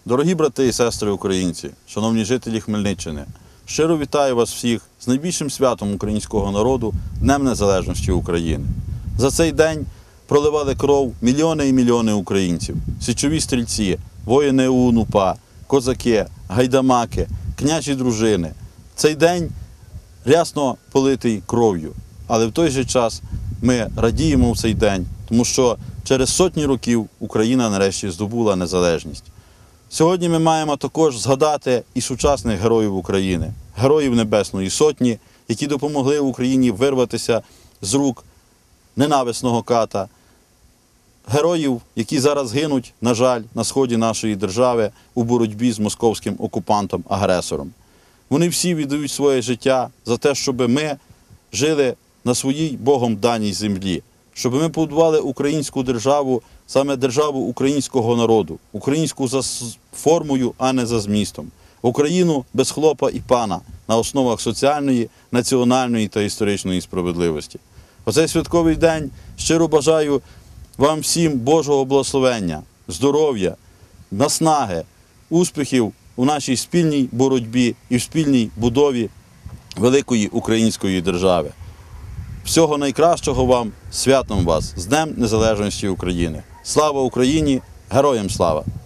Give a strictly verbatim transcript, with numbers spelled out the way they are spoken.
Дорогі брати і сестри українці, шановні жителі Хмельниччини, щиро вітаю вас всіх з найбільшим святом українського народу – Днем Незалежності України. За цей день проливали кров мільйони і мільйони українців, січові стрільці, воїни ОУН-УПА, козаки, гайдамаки, княжі дружини. Цей день рясно политий кров'ю, але в той же час ми радіємо в цей день, тому що через сотні років Україна нарешті здобула незалежність. Сьогодні ми маємо також згадати і сучасних героїв України, героїв Небесної Сотні, які допомогли Україні вирватися з рук ненависного ката, героїв, які зараз гинуть, на жаль, на сході нашої держави у боротьбі з московським окупантом-агресором. Вони всі віддають своє життя за те, щоб ми жили на своїй Богом даній землі, щоб ми побудували українську державу, саме державу українського народу, українську за формою, а не за змістом. Україну без хлопа і пана на основах соціальної, національної та історичної справедливості. У цей святковий день щиро бажаю вам всім Божого благословення, здоров'я, наснаги, успіхів у нашій спільній боротьбі і в спільній будові великої української держави. Всього найкращого вам, святом вас, з Днем Незалежності України. Слава Україні! Героям слава!